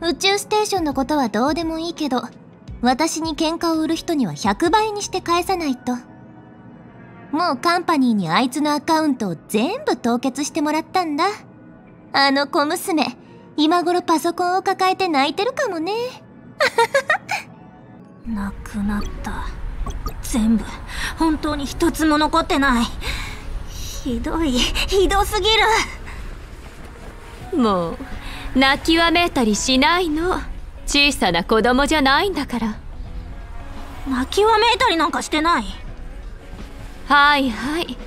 宇宙ステーションのことはどうでもいいけど、私に喧嘩を売る人には100倍にして返さないと。もうカンパニーにあいつのアカウントを全部凍結してもらったんだ。あの小娘、今頃パソコンを抱えて泣いてるかもね。 なくなった。全部本当に一つも残ってない。ひどすぎる。もう泣きわめいたりしないの。小さな子供じゃないんだから。 泣きわめいたりなんかしてない。 はいはい、